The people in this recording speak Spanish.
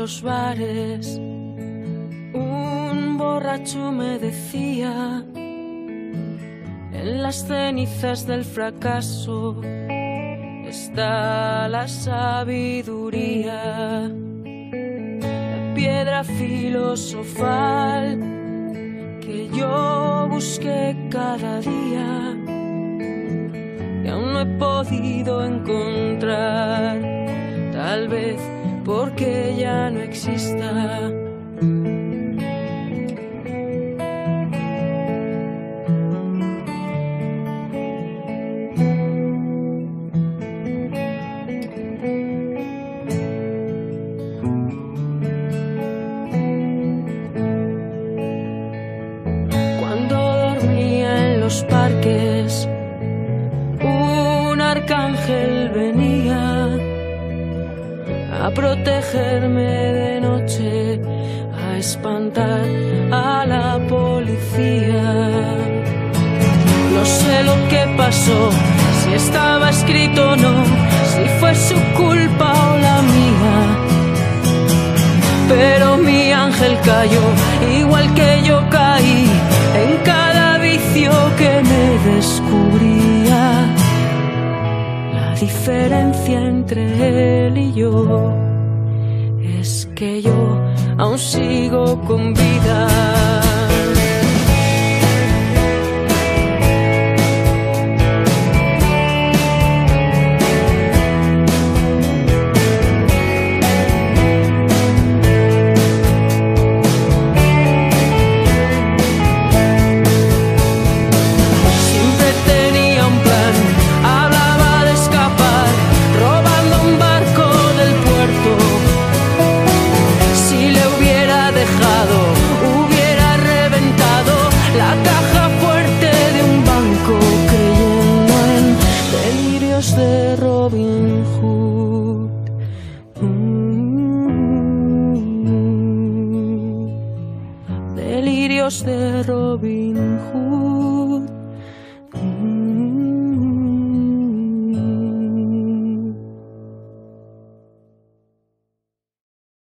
los bares, un borracho me decía: en las cenizas del fracaso está la sabiduría, la piedra filosofal que yo busqué cada día y aún no he podido encontrar, tal vez porque ya no exista. Cuando dormía en los parques, un arcángel venía a protegerme de noche, a espantar a la policía. No sé lo que pasó, si estaba escrito o no, si fue su culpa o la mía, pero mi ángel cayó, igual que yo caí en cada vicio que me descubría. La diferencia entre él y yo es que yo aún sigo con vida. De Robin Hood. Delirios de Robin Hood.